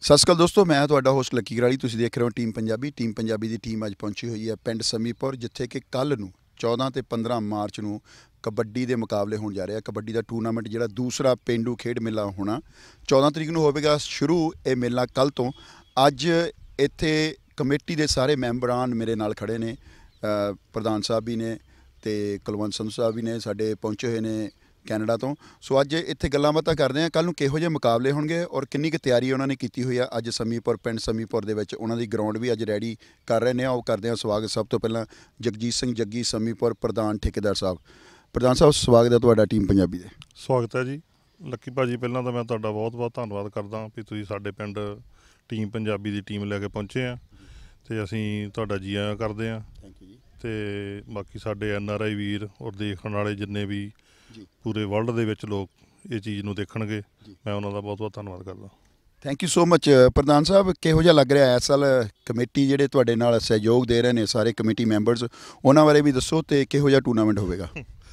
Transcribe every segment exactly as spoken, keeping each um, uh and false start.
ਸਤਿ ਸ਼੍ਰੀ ਅਕਾਲ ਦੋਸਤੋ, ਮੈਂ ਤੁਹਾਡਾ ਹੋਸਟ ਲੱਕੀ ਗਰਾਲੀ। ਤੁਸੀਂ ਦੇਖ ਰਹੇ ਹੋ ਟੀਮ ਪੰਜਾਬੀ। ਟੀਮ ਪੰਜਾਬੀ ਦੀ ਟੀਮ ਅੱਜ ਪਹੁੰਚੀ ਹੋਈ ਹੈ ਪਿੰਡ ਸਮੀਪੁਰ, ਜਿੱਥੇ ਕਿ ਕੱਲ੍ਹ ਨੂੰ ਚੌਦਾਂ ਤੇ ਪੰਦਰਾਂ ਮਾਰਚ ਨੂੰ ਕਬੱਡੀ ਦੇ ਮੁਕਾਬਲੇ ਹੋਣ ਜਾ ਰਹੇ ਆ। ਕਬੱਡੀ ਦਾ ਟੂਰਨਾਮੈਂਟ ਜਿਹੜਾ ਦੂਸਰਾ ਪੇਂਡੂ ਖੇਡ ਮੇਲਾ ਹੋਣਾ ਚੌਦਾਂ ਤਰੀਕ ਨੂੰ ਹੋਵੇਗਾ ਸ਼ੁਰੂ। ਇਹ ਮੇਲਾ ਕੱਲ੍ਹ ਤੋਂ। ਅੱਜ ਇੱਥੇ ਕਮੇਟੀ ਦੇ ਸਾਰੇ ਮੈਂਬਰਾਂ ਮੇਰੇ ਨਾਲ ਖੜੇ ਨੇ। ਅ, ਪ੍ਰਧਾਨ ਸਾਹਿਬ ਵੀ ਨੇ ਅਤੇ ਕੁਲਵੰਤ ਸੰਧੂ ਸਾਹਿਬ ਵੀ ਨੇ, ਸਾਡੇ ਪਹੁੰਚੇ ਹੋਏ ਨੇ ਕੈਨੇਡਾ ਤੋਂ। ਸੋ ਅੱਜ ਇੱਥੇ ਗੱਲਾਂ ਬਾਤਾਂ ਕਰਦੇ ਹਾਂ ਕੱਲ੍ਹ ਨੂੰ ਕਿਹੋ ਜਿਹੇ ਮੁਕਾਬਲੇ ਹੋਣਗੇ ਔਰ ਕਿੰਨੀ ਕੁ ਤਿਆਰੀ ਉਹਨਾਂ ਨੇ ਕੀਤੀ ਹੋਈ ਆ। ਅੱਜ ਸਮੀਪੁਰ ਪਿੰਡ ਸਮੀਪੁਰ ਦੇ ਵਿੱਚ ਉਹਨਾਂ ਦੀ ਗਰਾਊਂਡ ਵੀ ਅੱਜ ਰੈਡੀ ਕਰ ਰਹੇ ਨੇ। ਉਹ ਕਰਦੇ ਹਾਂ ਸਵਾਗਤ। ਸਭ ਤੋਂ ਪਹਿਲਾਂ ਜਗਜੀਤ ਸਿੰਘ ਜੱਗੀ, ਸਮੀਪੁਰ ਪ੍ਰਧਾਨ ਠੇਕੇਦਾਰ ਸਾਹਿਬ। ਪ੍ਰਧਾਨ ਸਾਹਿਬ, ਸਵਾਗਤ ਹੈ ਤੁਹਾਡਾ ਟੀਮ ਪੰਜਾਬੀ ਦੇ। ਸਵਾਗਤ ਹੈ ਜੀ ਲੱਕੀ ਭਾਜੀ। ਪਹਿਲਾਂ ਤਾਂ ਮੈਂ ਤੁਹਾਡਾ ਬਹੁਤ ਬਹੁਤ ਧੰਨਵਾਦ ਕਰਦਾ ਵੀ ਤੁਸੀਂ ਸਾਡੇ ਪਿੰਡ ਟੀਮ ਪੰਜਾਬੀ ਦੀ ਟੀਮ ਲੈ ਕੇ ਪਹੁੰਚੇ ਆ, ਅਤੇ ਅਸੀਂ ਤੁਹਾਡਾ ਜੀ ਆਇਆਂ ਕਰਦੇ ਹਾਂ। ਥੈਂਕ ਯੂ ਜੀ। ਅਤੇ ਬਾਕੀ ਸਾਡੇ ਐਨ ਆਰ ਆਈ ਵੀਰ ਔਰ ਦੇਖਣ ਵਾਲੇ ਜਿੰਨੇ ਵੀ ਪੂਰੇ ਵਰਲਡ ਦੇ ਵਿੱਚ ਲੋਕ ਇਹ ਚੀਜ਼ ਨੂੰ ਦੇਖਣਗੇ, ਮੈਂ ਉਹਨਾਂ ਦਾ ਬਹੁਤ ਬਹੁਤ ਧੰਨਵਾਦ ਕਰਦਾ। Thank you so much. ਪ੍ਰਧਾਨ ਸਾਹਿਬ, ਕਿਹੋ ਜਿਹਾ ਲੱਗ ਰਿਹਾ ਇਸ ਸਾਲ ਕਮੇਟੀ ਜਿਹੜੇ ਤੁਹਾਡੇ ਨਾਲ ਸਹਿਯੋਗ ਦੇ ਰਹੇ ਨੇ ਸਾਰੇ ਕਮੇਟੀ ਮੈਂਬਰਸ, ਉਹਨਾਂ ਬਾਰੇ ਵੀ ਦੱਸੋ ਅਤੇ ਕਿਹੋ ਜਿਹਾ ਟੂਰਨਾਮੈਂਟ ਹੋਵੇਗਾ?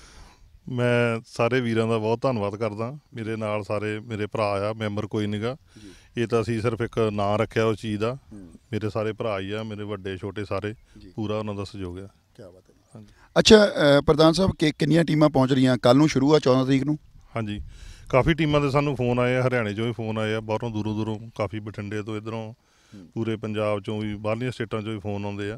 ਮੈਂ ਸਾਰੇ ਵੀਰਾਂ ਦਾ ਬਹੁਤ ਧੰਨਵਾਦ ਕਰਦਾ। ਮੇਰੇ ਨਾਲ ਸਾਰੇ ਮੇਰੇ ਭਰਾ ਆ, ਮੈਂਬਰ ਕੋਈ ਨਹੀਂ ਗਾ। ਇਹ ਤਾਂ ਅਸੀਂ ਸਿਰਫ ਇੱਕ ਨਾਂ ਰੱਖਿਆ ਉਸ ਚੀਜ਼ ਦਾ। ਮੇਰੇ ਸਾਰੇ ਭਰਾ ਹੀ ਆ, ਮੇਰੇ ਵੱਡੇ ਛੋਟੇ ਸਾਰੇ, ਪੂਰਾ ਉਹਨਾਂ ਦਾ ਸਹਿਯੋਗ ਆ। ਕਿਆ ਬਾਤ ਹੈ। ਹਾਂਜੀ। ਅੱਛਾ ਪ੍ਰਧਾਨ ਸਾਹਿਬ, ਕਿ ਕਿੰਨੀਆਂ ਟੀਮਾਂ ਪਹੁੰਚ ਰਹੀਆਂ? ਕੱਲ੍ਹ ਨੂੰ ਸ਼ੁਰੂ ਆ ਚੌਦਾਂ ਤਰੀਕ ਨੂੰ। ਹਾਂਜੀ, ਕਾਫੀ ਟੀਮਾਂ ਦੇ ਸਾਨੂੰ ਫੋਨ ਆਏ ਆ, ਹਰਿਆਣੇ 'ਚੋਂ ਵੀ ਫੋਨ ਆਏ ਆ, ਬਾਹਰੋਂ ਦੂਰੋਂ ਦੂਰੋਂ, ਕਾਫੀ ਬਠਿੰਡੇ ਤੋਂ, ਇੱਧਰੋਂ ਪੂਰੇ ਪੰਜਾਬ 'ਚੋਂ ਵੀ, ਬਾਹਰਲੀਆਂ ਸਟੇਟਾਂ 'ਚੋਂ ਵੀ ਫੋਨ ਆਉਂਦੇ ਆ।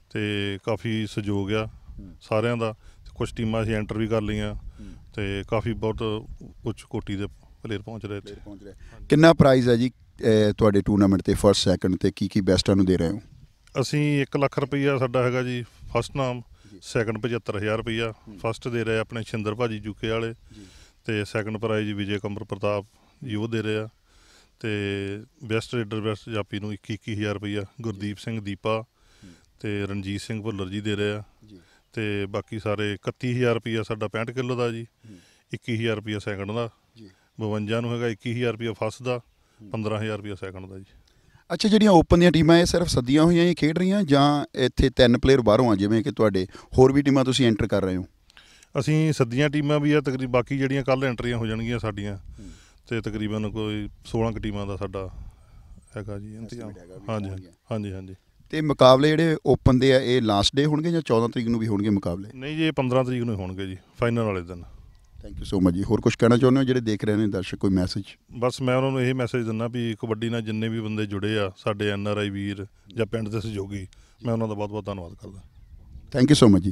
ਅਤੇ ਕਾਫੀ ਸਹਿਯੋਗ ਆ ਸਾਰਿਆਂ ਦਾ। ਕੁਛ ਟੀਮਾਂ ਅਸੀਂ ਐਂਟਰ ਵੀ ਕਰ ਲਈਆਂ ਅਤੇ ਕਾਫੀ ਬਹੁਤ ਉੱਚ ਕੋਟੀ ਦੇ ਪਲੇਅਰ ਪਹੁੰਚ ਰਹੇ ਇੱਥੇ। ਪਹੁੰਚ ਰਹੇ। ਕਿੰਨਾ ਪ੍ਰਾਈਜ਼ ਹੈ ਜੀ ਤੁਹਾਡੇ ਟੂਰਨਾਮੈਂਟ 'ਤੇ ਫਸਟ ਸੈਕਿੰਡ ਅਤੇ ਕੀ ਕੀ ਬੈਸਟਾਂ ਨੂੰ ਦੇ ਰਹੇ ਹੋ? ਅਸੀਂ ਇੱਕ ਲੱਖ ਰੁਪਈਆ ਸਾਡਾ ਹੈਗਾ ਜੀ ਫਸਟ ਨਾਮ, ਸੈਕਿੰਡ ਪਝੱਤਰ ਹਜ਼ਾਰ ਰੁਪਈਆ। ਫਸਟ ਦੇ ਰਹੇ ਆਪਣੇ ਛਿੰਦਰ ਭਾਜੀ ਯੂਕੇ ਵਾਲੇ, ਅਤੇ ਸੈਕਿੰਡ ਪ੍ਰਾਈਜ਼ ਵਿਜੇ ਕੰਬਰ ਪ੍ਰਤਾਪ ਜੀ ਉਹ ਦੇ ਰਹੇ ਆ। ਅਤੇ ਬੈਸਟ ਰੇਡਰ ਬੈਸਟ ਜਾਪੀ ਨੂੰ ਇੱਕੀ ਇੱਕੀ ਹਜ਼ਾਰ ਰੁਪਈਆ ਗੁਰਦੀਪ ਸਿੰਘ ਦੀਪਾ ਅਤੇ ਰਣਜੀਤ ਸਿੰਘ ਭੁੱਲਰ ਜੀ ਦੇ ਰਹੇ ਆ। ਅਤੇ ਬਾਕੀ ਸਾਰੇ ਇਕੱਤੀ ਹਜ਼ਾਰ ਰੁਪਈਆ ਸਾਡਾ ਪੈਂਹਠ ਕਿੱਲੋ ਦਾ ਜੀ, ਇੱਕੀ ਹਜ਼ਾਰ ਰੁਪਈਆ ਸੈਕਿੰਡ ਦਾ, ਬਵੰਜਾ ਨੂੰ ਹੈਗਾ ਇੱਕੀ ਹਜ਼ਾਰ ਰੁਪਈਆ ਫਸਟ ਦਾ, ਪੰਦਰਾਂ ਹਜ਼ਾਰ ਰੁਪਈਆ ਸੈਕਿੰਡ ਦਾ ਜੀ। ਅੱਛਾ, ਜਿਹੜੀਆਂ ਓਪਨ ਦੀਆਂ ਟੀਮਾਂ ਇਹ ਸਿਰਫ ਸੱਦੀਆਂ ਹੋਈਆਂ ਹੀ ਖੇਡ ਰਹੀਆਂ ਜਾਂ ਇੱਥੇ ਤਿੰਨ ਪਲੇਅਰ ਬਾਹਰੋਂ ਆ, ਜਿਵੇਂ ਕਿ ਤੁਹਾਡੇ ਹੋਰ ਵੀ ਟੀਮਾਂ ਤੁਸੀਂ ਐਂਟਰ ਕਰ ਰਹੇ ਹੋ? ਅਸੀਂ ਸੱਦੀਆਂ ਟੀਮਾਂ ਵੀ ਆ ਤਕਰੀਬਨ, ਬਾਕੀ ਜਿਹੜੀਆਂ ਕੱਲ੍ਹ ਐਂਟਰੀਆਂ ਹੋ ਜਾਣਗੀਆਂ ਸਾਡੀਆਂ, ਅਤੇ ਤਕਰੀਬਨ ਕੋਈ ਸੋਲ੍ਹਾਂ ਕੁ ਟੀਮਾਂ ਦਾ ਸਾਡਾ ਹੈਗਾ ਜੀ ਇੰਤਜ਼ਾਮ। ਹਾਂਜੀ ਹਾਂਜੀ ਹਾਂਜੀ। ਅਤੇ ਮੁਕਾਬਲੇ ਜਿਹੜੇ ਓਪਨ ਦੇ ਆ ਇਹ ਲਾਸਟ ਡੇ ਹੋਣਗੇ ਜਾਂ ਚੌਦਾਂ ਤਰੀਕ ਨੂੰ ਵੀ ਹੋਣਗੇ ਮੁਕਾਬਲੇ? ਨਹੀਂ ਜੀ, ਇਹ ਪੰਦਰਾਂ ਤਰੀਕ ਨੂੰ ਹੋਣਗੇ ਜੀ, ਫਾਈਨਲ ਵਾਲੇ ਦਿਨ। ਥੈਂਕ ਯੂ ਸੋ ਮਚ ਜੀ। ਹੋਰ ਕੁਛ ਕਹਿਣਾ ਚਾਹੁੰਦੇ ਹੋ ਜਿਹੜੇ ਦੇਖ ਰਹੇ ਨੇ ਦਰਸ਼ਕ, ਕੋਈ ਮੈਸੇਜ? ਬਸ ਮੈਂ ਉਹਨਾਂ ਨੂੰ ਇਹ ਮੈਸੇਜ ਦਿੰਦਾ ਵੀ ਕਬੱਡੀ ਨਾਲ ਜਿੰਨੇ ਵੀ ਬੰਦੇ ਜੁੜੇ ਆ, ਸਾਡੇ ਐਨ ਆਰ ਆਈ ਵੀਰ ਜਾਂ ਪਿੰਡ ਦੇ ਸਹਿਯੋਗੀ, ਮੈਂ ਉਹਨਾਂ ਦਾ ਬਹੁਤ ਬਹੁਤ ਧੰਨਵਾਦ ਕਰਦਾ। ਥੈਂਕ ਯੂ ਸੋ ਮਚ ਜੀ।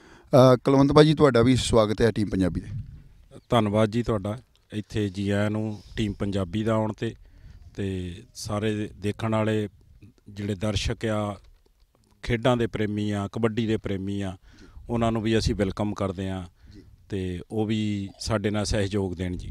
ਕੁਲਵੰਤ ਭਾਜੀ, ਤੁਹਾਡਾ ਵੀ ਸਵਾਗਤ ਹੈ ਟੀਮ ਪੰਜਾਬੀ ਦੇ। ਧੰਨਵਾਦ ਜੀ ਤੁਹਾਡਾ ਇੱਥੇ ਜੀ ਆਇਆਂ ਨੂੰ ਟੀਮ ਪੰਜਾਬੀ ਦਾ ਆਉਣ 'ਤੇ। ਅਤੇ ਸਾਰੇ ਦੇਖਣ ਵਾਲੇ ਜਿਹੜੇ ਦਰਸ਼ਕ ਆ, ਖੇਡਾਂ ਦੇ ਪ੍ਰੇਮੀ ਆ, ਕਬੱਡੀ ਦੇ ਪ੍ਰੇਮੀ ਆ, ਉਹਨਾਂ ਨੂੰ ਵੀ ਅਸੀਂ ਵੈਲਕਮ ਕਰਦੇ ਹਾਂ ਅਤੇ ਉਹ ਵੀ ਸਾਡੇ ਨਾਲ ਸਹਿਯੋਗ ਦੇਣ ਜੀ।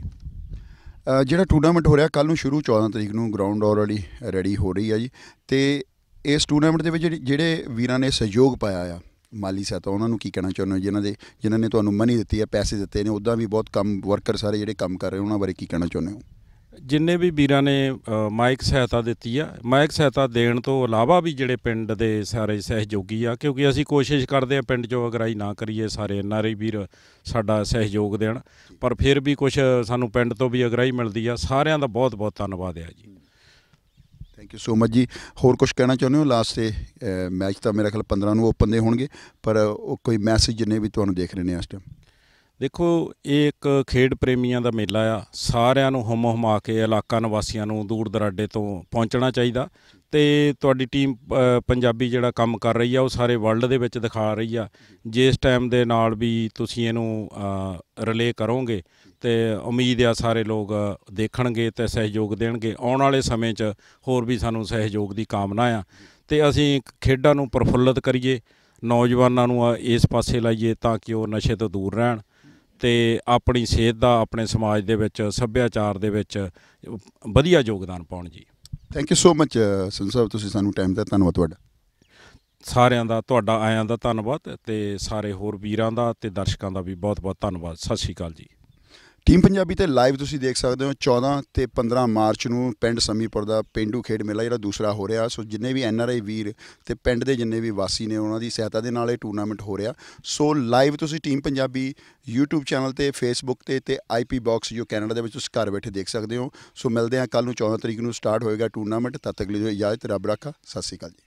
ਜਿਹੜਾ ਟੂਰਨਾਮੈਂਟ ਹੋ ਰਿਹਾ ਕੱਲ੍ਹ ਨੂੰ ਸ਼ੁਰੂ ਚੌਦਾਂ ਤਰੀਕ ਨੂੰ, ਗਰਾਊਂਡ ਆਲਰੇਡੀ ਰੈਡੀ ਹੋ ਰਹੀ ਆ ਜੀ। ਅਤੇ ਇਸ ਟੂਰਨਾਮੈਂਟ ਦੇ ਵਿੱਚ ਜਿਹੜੇ ਵੀਰਾਂ ਨੇ ਸਹਿਯੋਗ ਪਾਇਆ ਆ, ਮਾਲੀ ਸਹਾਇਤਾ, ਉਹਨਾਂ ਨੂੰ ਕੀ ਕਹਿਣਾ ਚਾਹੁੰਦੇ ਹੋ? ਜਿਨ੍ਹਾਂ ਦੇ ਜਿਨ੍ਹਾਂ ਨੇ ਤੁਹਾਨੂੰ ਮਨੀ ਦਿੱਤੀ ਹੈ, ਪੈਸੇ ਦਿੱਤੇ ਨੇ, ਉੱਦਾਂ ਵੀ ਬਹੁਤ ਕੰਮ ਵਰਕਰ ਸਾਰੇ ਜਿਹੜੇ ਕੰਮ ਕਰ ਰਹੇ ਉਹਨਾਂ ਬਾਰੇ ਕੀ ਕਹਿਣਾ ਚਾਹੁੰਦੇ ਹੋ? ਜਿੰਨੇ ਵੀ ਵੀਰਾਂ ਨੇ ਮਾਇਕ ਸਹਾਇਤਾ ਦਿੱਤੀ ਆ, ਮਾਇਕ ਸਹਾਇਤਾ ਦੇਣ ਤੋਂ ਇਲਾਵਾ ਵੀ ਜਿਹੜੇ ਪਿੰਡ ਦੇ ਸਾਰੇ ਸਹਿਯੋਗੀ ਆ, ਕਿਉਂਕਿ ਅਸੀਂ ਕੋਸ਼ਿਸ਼ ਕਰਦੇ ਹਾਂ ਪਿੰਡ 'ਚੋਂ ਅਗਰਾਈ ਨਾ ਕਰੀਏ, ਸਾਰੇ ਐਨ ਆਰ ਆਈ ਵੀਰ ਸਾਡਾ ਸਹਿਯੋਗ ਦੇਣ, ਪਰ ਫਿਰ ਵੀ ਕੁਛ ਸਾਨੂੰ ਪਿੰਡ ਤੋਂ ਵੀ ਅਗਰਾਈ ਮਿਲਦੀ ਆ। ਸਾਰਿਆਂ ਦਾ ਬਹੁਤ ਬਹੁਤ ਧੰਨਵਾਦ ਆ ਜੀ। ਥੈਂਕ ਯੂ ਸੋ ਮਚ ਜੀ। ਹੋਰ ਕੁਛ ਕਹਿਣਾ ਚਾਹੁੰਦੇ ਹੋ ਲਾਸਟ 'ਤੇ? ਮੈਚ ਤਾਂ ਮੇਰਾ ਖਿਆਲ ਪੰਦਰਾਂ ਨੂੰ ਓਪਨ ਦੇ ਹੋਣਗੇ, ਪਰ ਉਹ ਕੋਈ ਮੈਸੇਜ ਜਿੰਨੇ ਵੀ ਤੁਹਾਨੂੰ ਦੇਖ ਰਹੇ ਨੇ ਇਸ ਟਾਈਮ? ਦੇਖੋ, ਇਹ ਇੱਕ ਖੇਡ ਪ੍ਰੇਮੀਆਂ ਦਾ ਮੇਲਾ ਆ। ਸਾਰਿਆਂ ਨੂੰ ਹੁਮ ਹੁਮਾ ਕੇ ਇਲਾਕਾ ਨਿਵਾਸੀਆਂ ਨੂੰ ਦੂਰ ਦਰਾਡੇ ਤੋਂ ਪਹੁੰਚਣਾ ਚਾਹੀਦਾ। ਅਤੇ ਤੁਹਾਡੀ ਟੀਮ ਪੰਜਾਬੀ ਜਿਹੜਾ ਕੰਮ ਕਰ ਰਹੀ ਆ, ਉਹ ਸਾਰੇ ਵਰਲਡ ਦੇ ਵਿੱਚ ਦਿਖਾ ਰਹੀ ਆ। ਜਿਸ ਟਾਈਮ ਦੇ ਨਾਲ ਵੀ ਤੁਸੀਂ ਇਹਨੂੰ ਰਿਲੇ ਕਰੋਗੇ ਅਤੇ ਉਮੀਦ ਆ ਸਾਰੇ ਲੋਕ ਦੇਖਣਗੇ ਅਤੇ ਸਹਿਯੋਗ ਦੇਣਗੇ। ਆਉਣ ਵਾਲੇ ਸਮੇਂ 'ਚ ਹੋਰ ਵੀ ਸਾਨੂੰ ਸਹਿਯੋਗ ਦੀ ਕਾਮਨਾ ਆ, ਅਤੇ ਅਸੀਂ ਖੇਡਾਂ ਨੂੰ ਪ੍ਰਫੁੱਲਤ ਕਰੀਏ, ਨੌਜਵਾਨਾਂ ਨੂੰ ਇਸ ਪਾਸੇ ਲਾਈਏ ਤਾਂ ਕਿ ਉਹ ਨਸ਼ੇ ਤੋਂ ਦੂਰ ਰਹਿਣ ਅਤੇ ਆਪਣੀ ਸਿਹਤ ਦਾ, ਆਪਣੇ ਸਮਾਜ ਦੇ ਵਿੱਚ, ਸੱਭਿਆਚਾਰ ਦੇ ਵਿੱਚ ਵਧੀਆ ਯੋਗਦਾਨ ਪਾਉਣ ਜੀ। Thank you so much Sandhu ਸਾਹਿਬ, ਤੁਸੀਂ ਸਾਨੂੰ ਟਾਈਮ ਦਿੱਤਾ, ਧੰਨਵਾਦ ਤੁਹਾਡਾ। ਸਾਰਿਆਂ ਦਾ, ਤੁਹਾਡਾ ਆਇਆਂ ਦਾ ਧੰਨਵਾਦ, ਅਤੇ ਸਾਰੇ ਹੋਰ ਵੀਰਾਂ ਦਾ ਅਤੇ ਦਰਸ਼ਕਾਂ ਦਾ ਵੀ ਬਹੁਤ ਬਹੁਤ ਧੰਨਵਾਦ। ਸਤਿ ਸ਼੍ਰੀ ਅਕਾਲ ਜੀ। ਟੀਮ ਪੰਜਾਬੀ ਤੇ ਲਾਈਵ ਤੁਸੀਂ ਦੇਖ ਸਕਦੇ ਹੋ ਚੌਦਾਂ ਤੇ ਪੰਦਰਾਂ ਮਾਰਚ ਨੂੰ ਪਿੰਡ ਸਮੀਪੁਰ ਦਾ ਪੇਂਡੂ ਖੇਡ ਮੇਲਾ ਜਿਹੜਾ ਦੂਸਰਾ ਹੋ ਰਿਹਾ। ਸੋ ਜਿੰਨੇ ਵੀ ਐਨ ਆਰ ਆਈ ਵੀਰ ਤੇ ਪਿੰਡ ਦੇ ਜਿੰਨੇ ਵੀ ਵਾਸੀ ਨੇ ਉਹਨਾਂ ਦੀ ਸਹਾਇਤਾ ਦੇ ਨਾਲ ਇਹ ਟੂਰਨਾਮੈਂਟ ਹੋ ਰਿਹਾ। ਸੋ ਲਾਈਵ ਤੁਸੀਂ ਟੀਮ ਪੰਜਾਬੀ ਯੂਟਿਊਬ ਚੈਨਲ ਤੇ ਫੇਸਬੁੱਕ ਤੇ ਤੇ ਆਈ ਪੀ ਬਾਕਸ ਜੋ ਕੈਨੇਡਾ ਦੇ ਵਿੱਚ ਤੁਸੀਂ ਘਰ ਬੈਠੇ ਦੇਖ ਸਕਦੇ ਹੋ। ਸੋ ਮਿਲਦੇ ਹਾਂ ਕੱਲ੍ਹ ਨੂੰ ਚੌਦਾਂ ਤਰੀਕ ਨੂੰ ਸਟਾਰਟ ਹੋਏਗਾ ਟੂਰਨਾਮੈਂਟ। ਤਦ ਤੱਕ ਲਈ ਇਜਾਜ਼ਤ, ਰੱਬ ਰਾਖਾ, ਸਤਿ ਸ਼੍ਰੀ ਅਕਾਲ ਜੀ।